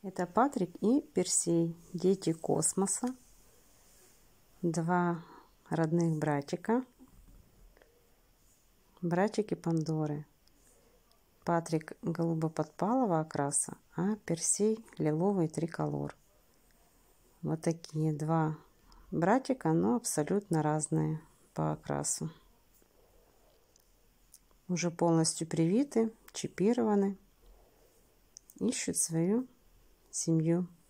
Это Патрик и Персей, дети космоса, два родных братика, братики Пандоры. Патрик голубо-подпалого окраса, а Персей лиловый триколор. Вот такие два братика, но абсолютно разные по окрасу. Уже полностью привиты, чипированы, ищут свою семью.